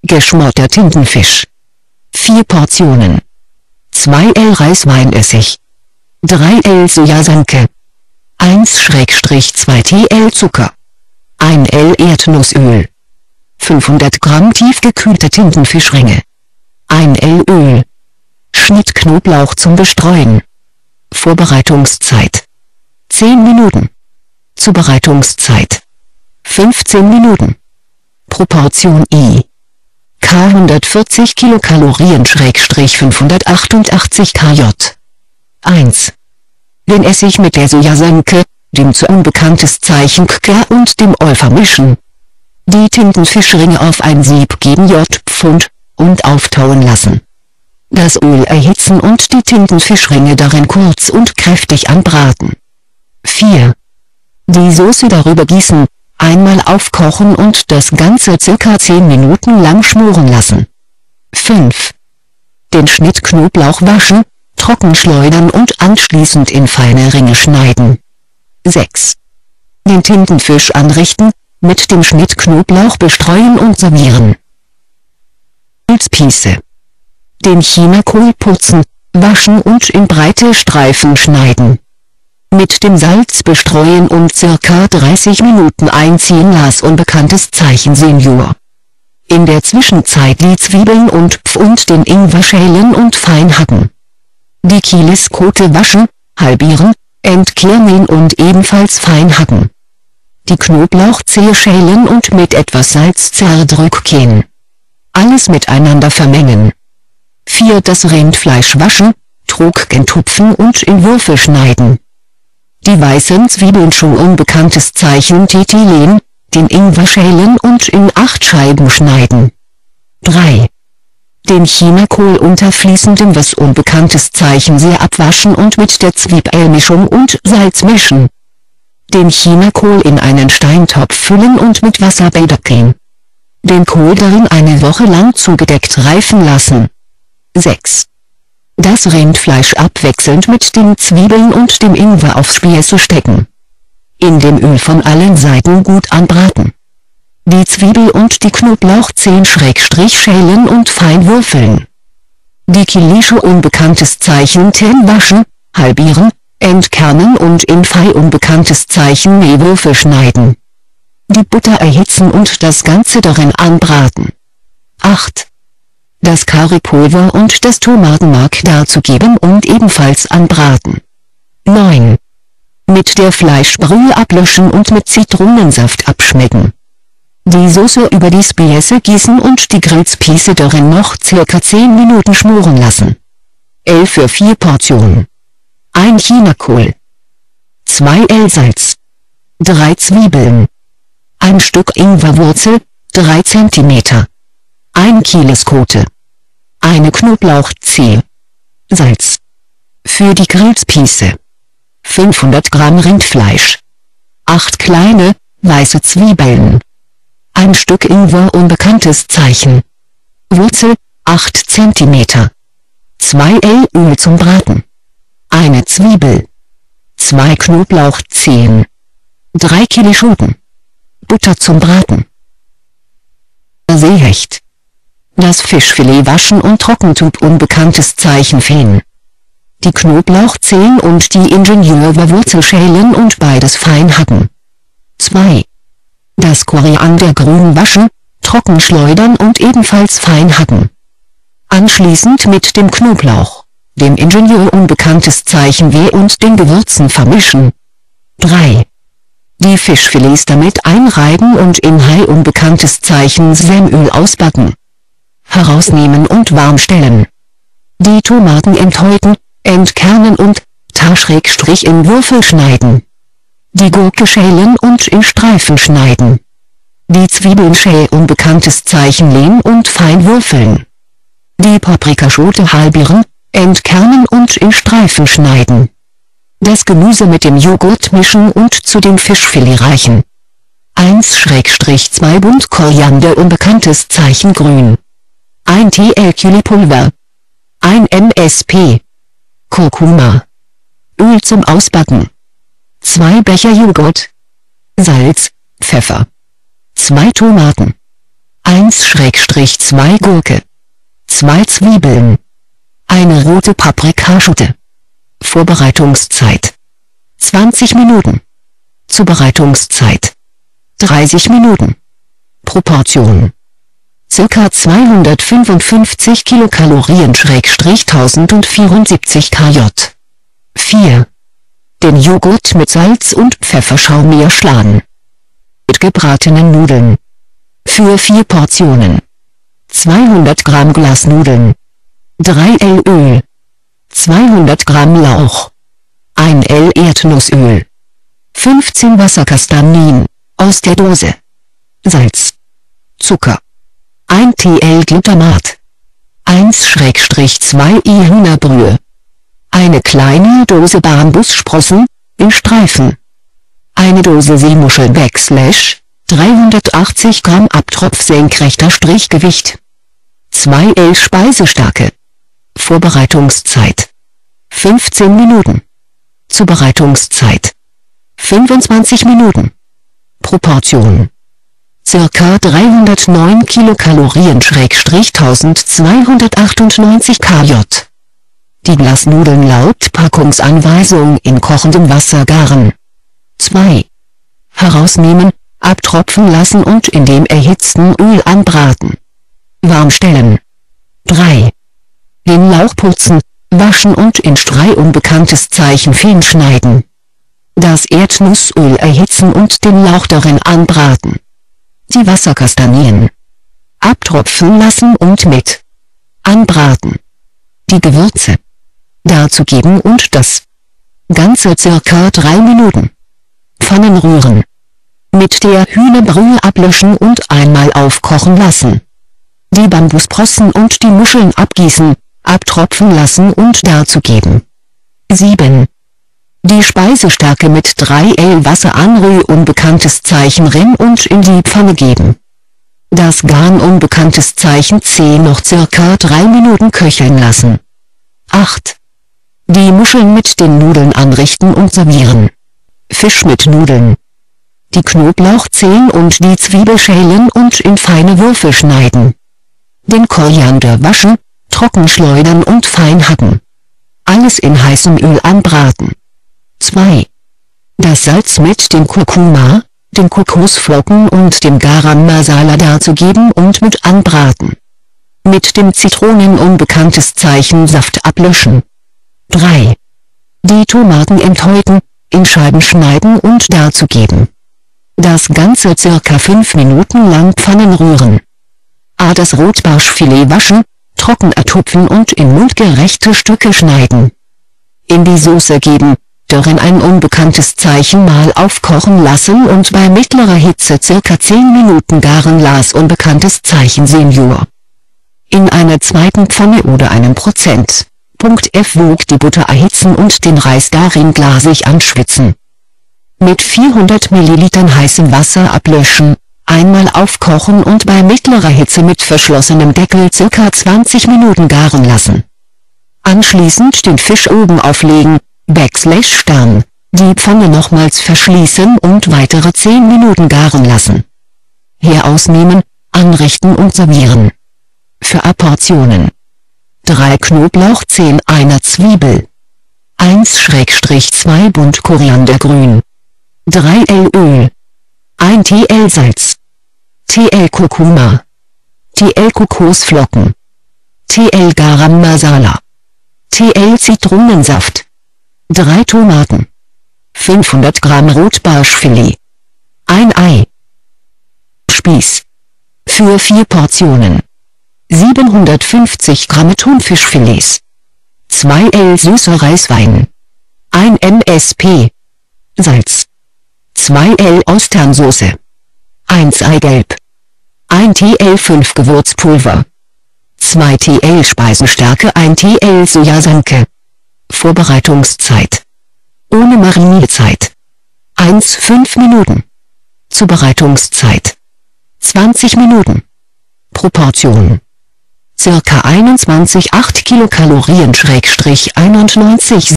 Geschmorter Tintenfisch. 4 Portionen. 2 L Reisweinessig. 3 L Sojasanke. 1/2 Tl Zucker. 1 L Erdnussöl. 500 Gramm tiefgekühlte Tintenfischringe. 1 L Öl. Schnitt Knoblauch zum Bestreuen. Vorbereitungszeit 10 Minuten. Zubereitungszeit 15 Minuten. Proportion I. K 140 Kilokalorien/588 kJ. 1. Den Essig mit der Sojasanke, dem zu unbekanntes Zeichen K und dem Öl vermischen. Die Tintenfischringe auf ein Sieb geben J-Pfund und auftauen lassen. Das Öl erhitzen und die Tintenfischringe darin kurz und kräftig anbraten. 4. Die Soße darüber gießen, einmal aufkochen und das Ganze ca. 10 Minuten lang schmoren lassen. 5. Den Schnitt Knoblauch waschen, trocken schleudern und anschließend in feine Ringe schneiden. 6. Den Tintenfisch anrichten, mit dem Schnitt Knoblauch bestreuen und servieren. Pilzpiece. Den Chinakohl putzen, waschen und in breite Streifen schneiden. Mit dem Salz bestreuen und ca. 30 Minuten einziehen las unbekanntes Zeichen Senior. In der Zwischenzeit die Zwiebeln und Pfund den Ingwer schälen und fein hacken. Die Kielisskote waschen, halbieren, entkernen und ebenfalls fein hacken. Die Knoblauchzehe schälen und mit etwas Salz zerdrücken. Alles miteinander vermengen. 4. Das Rindfleisch waschen, trocken tupfen und in Würfel schneiden. Die weißen Zwiebeln schon unbekanntes Zeichen titilen, den Ingwer schälen und in 8 Scheiben schneiden. 3. Den Chinakohl unter fließendem was unbekanntes Zeichen sehr abwaschen und mit der Zwiebelmischung und Salz mischen. Den Chinakohl in einen Steintopf füllen und mit Wasser bedecken. Den Kohl darin eine Woche lang zugedeckt reifen lassen. 6. Das Rindfleisch abwechselnd mit den Zwiebeln und dem Ingwer aufs Spieß stecken. In dem Öl von allen Seiten gut anbraten. Die Zwiebel und die Knoblauchzehen schrälen und fein würfeln. Die Kilische unbekanntes Zeichen ten waschen, halbieren, entkernen und in fein unbekanntes Zeichen Würfel schneiden. Die Butter erhitzen und das Ganze darin anbraten. 8. Das Currypulver und das Tomatenmark dazugeben und ebenfalls anbraten. 9. Mit der Fleischbrühe ablöschen und mit Zitronensaft abschmecken. Die Soße über die Spieße gießen und die Grillspieße darin noch ca. 10 Minuten schmoren lassen. 11 für 4 Portionen. 1 Chinakohl. 2 L Salz. 3 Zwiebeln. 1 Stück Ingwerwurzel, 3 cm. 1 Kielisskote. 1 Knoblauchzehe. Salz. Für die Grillspieße. 500 Gramm Rindfleisch. 8 kleine, weiße Zwiebeln. 1 Stück Ingwer unbekanntes Zeichen. Wurzel, 8 cm. 2 L Öl zum Braten. 1 Zwiebel. 2 Knoblauchzehen. 3 Kilischoten. Butter zum Braten. Seehecht. Das Fischfilet waschen und Trockentub unbekanntes Zeichen fehlen. Die Knoblauchzehen und die Ingenieurwurzel schälen und beides fein hacken. 2. Das Koriandergrün waschen, trocken schleudern und ebenfalls fein hacken. Anschließend mit dem Knoblauch, dem Ingenieur unbekanntes Zeichen W und den Gewürzen vermischen. 3. Die Fischfilets damit einreiben und in Hai unbekanntes Zeichen Senföl ausbacken. Herausnehmen und warm stellen. Die Tomaten enthäuten, entkernen und in Würfel schneiden. Die Gurke schälen und in Streifen schneiden. Die Zwiebeln schälen unbekanntes Zeichen lehnen und fein würfeln. Die Paprikaschote halbieren, entkernen und in Streifen schneiden. Das Gemüse mit dem Joghurt mischen und zu dem Fischfilet reichen. 1/2 Bund Koriander unbekanntes Zeichen grün. 1 Tl Chilipulver. 1 MSP. Kurkuma. Öl zum Ausbacken. 2 Becher Joghurt. Salz, Pfeffer. 2 Tomaten. 1/2 Gurke, 2 Zwiebeln, eine rote Paprikaschote. Vorbereitungszeit 20 Minuten. Zubereitungszeit 30 Minuten. Proportion ca. 255 Kilokalorien/1074 kJ. 4. Den Joghurt mit Salz und Pfefferschaum schlagen. Mit gebratenen Nudeln. Für 4 Portionen. 200 Gramm Glasnudeln. 3 L Öl. 200 Gramm Lauch. 1 L Erdnussöl. 15 Wasserkastanien, aus der Dose. Salz. Zucker. 1 Tl Glutamat. 1/2 I Hühnerbrühe. Eine kleine Dose Bambussprossen, in Streifen. Eine Dose Seemuscheln / 380 Gramm Abtropf senkrechter Strichgewicht. 2 L Speisestärke. Vorbereitungszeit 15 Minuten. Zubereitungszeit 25 Minuten. Proportion ca. 309 Kilokalorien/1298 kJ. Die Glasnudeln laut Packungsanweisung in kochendem Wasser garen. 2. Herausnehmen, abtropfen lassen und in dem erhitzten Öl anbraten. Warm stellen. 3. Den Lauch putzen, waschen und in Streu unbekanntes Zeichen fein schneiden. Das Erdnussöl erhitzen und den Lauch darin anbraten. Die Wasserkastanien abtropfen lassen und mit anbraten. Die Gewürze dazugeben und das Ganze ca. 3 Minuten. Pfannen rühren. Mit der Hühnerbrühe ablöschen und einmal aufkochen lassen. Die Bambussprossen und die Muscheln abgießen, abtropfen lassen und dazugeben. 7. Die Speisestärke mit 3 L Wasser anrühren, unbekanntes Zeichen rein und in die Pfanne geben. Das Garn unbekanntes Zeichen C noch ca. 3 Minuten köcheln lassen. 8. Die Muscheln mit den Nudeln anrichten und servieren. Fisch mit Nudeln. Die Knoblauchzehen und die Zwiebel schälen und in feine Würfel schneiden. Den Koriander waschen, trocken schleudern und fein hacken. Alles in heißem Öl anbraten. 2. Das Salz mit dem Kurkuma, den Kokosflocken und dem Garam Masala dazugeben und mit anbraten. Mit dem Zitronen unbekanntes Zeichen Saft ablöschen. 3. Die Tomaten enthäuten, in Scheiben schneiden und dazugeben. Das Ganze ca. 5 Minuten lang Pfannen rühren. Das Rotbarschfilet waschen, trocken ertupfen und in mundgerechte Stücke schneiden. In die Soße geben, darin ein unbekanntes Zeichen mal aufkochen lassen und bei mittlerer Hitze ca. 10 Minuten garen las unbekanntes Zeichen Senior. In einer zweiten Pfanne oder einem Prozent.F Wok die Butter erhitzen und den Reis darin glasig anschwitzen. Mit 400 ml heißem Wasser ablöschen, einmal aufkochen und bei mittlerer Hitze mit verschlossenem Deckel ca. 20 Minuten garen lassen. Anschließend den Fisch oben auflegen, /Stern, die Pfanne nochmals verschließen und weitere 10 Minuten garen lassen. Herausnehmen, anrichten und servieren. Für Portionen: 3 Knoblauchzehen einer Zwiebel, 1/2 Bund Koriandergrün, 3 L Öl, 1 Tl Salz, Tl Kurkuma, Tl Kokosflocken, Tl Garam Masala, Tl Zitronensaft, 3 Tomaten, 500 Gramm Rotbarschfilet, 1 Ei. Spieß. Für 4 Portionen. 750 Gramm Thunfischfilets. 2 L süßer Reiswein. 1 MSP. Salz. 2 L Austernsoße. 1 Eigelb. 1 Tl 5 Gewürzpulver. 2 Tl Speisestärke, 1 Tl Sojasanke. Vorbereitungszeit. Ohne Marinierezeit. 1,5 Minuten. Zubereitungszeit. 20 Minuten. Proportion. Circa 21,8 Kilokalorien/91